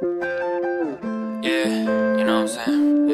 Yeah, you know what I'm saying?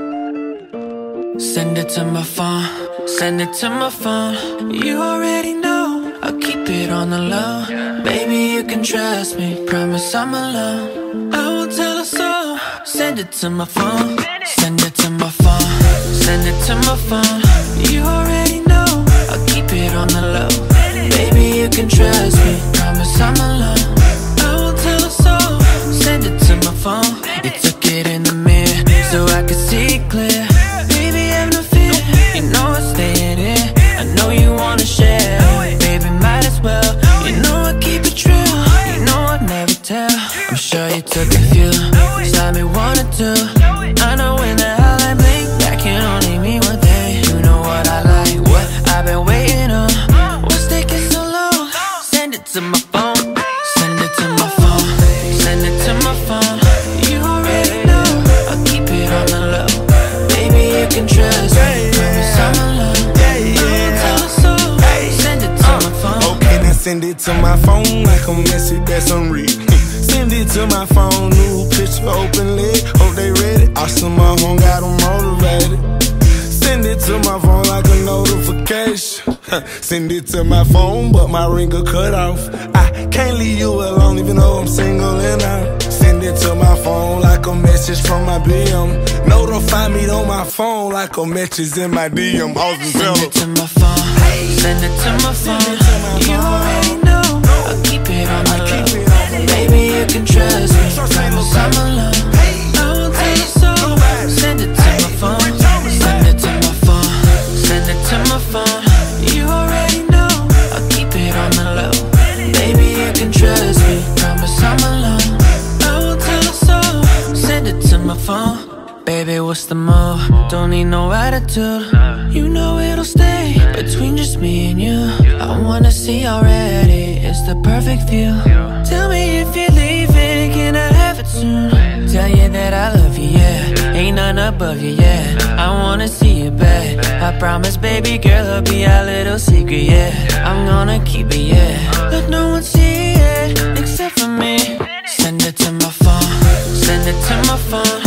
Yeah. Send it to my phone, send it to my phone. You already know, I'll keep it on the low. Baby, you can trust me, promise I'm alone. I won't tell a soul. Send it to my phone, send it to my phone, send it to my phone. You already know, I'll keep it on the low. Baby, you can trust me, promise I'm alone. I won't tell a soul. Send it to my phone. You took it in the mirror so I could see clear. Baby, have no fear, you know I'm staying here. I know you wanna share, baby, might as well. You know I keep it true, you know I'd never tell. I'm sure you took a few, saw me one or two. I know when the hell I blink, that can only mean one thing. You know what I like, what I've been waiting on. What's taking so long? Send it to my phone, send it to my phone, send it to my phone. You already know, I'll keep it on the low. Baby, you can trust me, promise I'm alone. I won't tell a soul. Send it to my phone. Okay, now send it to my phone like a message that's unread. Send it to my phone, new picture, open lid. Hope they read it. Awesome, my home got them motivated. Send it to my phone like a notification. Send it to my phone, but my ringer cut off. I can't leave you alone even though I'm single and out. Send it to my phone like a message from my BM. Notify me on my phone like a message in my DM. Send it to my phone, send it to my phone. You already know, I'll keep it on the low. Baby, you can trust me, promise I'm alone. I won't tell a soul. Send it to my phone, send it to my phone, send it to my phone. You already know, I'll keep it on the low. Baby, you can trust me, promise I'm alone. I won't tell a soul. Send it to my phone. Baby, what's the move? Don't need no attitude. You know it'll stay between just me and you. I wanna see already, it's the perfect view. Tell me if you're leaving, can I have it soon? Tell you that I love you, yeah. Ain't none above you, yeah. I wanna see you back. I promise, baby girl, it'll be our little secret, yeah. I'm gonna keep it, yeah. Let no one see it except for me. Send it to my phone, send it to my phone.